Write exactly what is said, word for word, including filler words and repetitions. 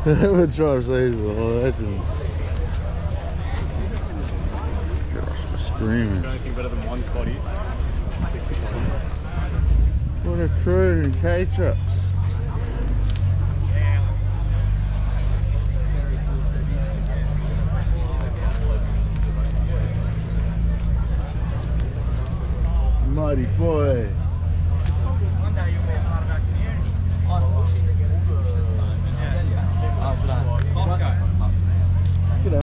Whoever drives these are legends. Screaming. Anything better than one spotty? What a crew in K-Trucks. Mighty boy.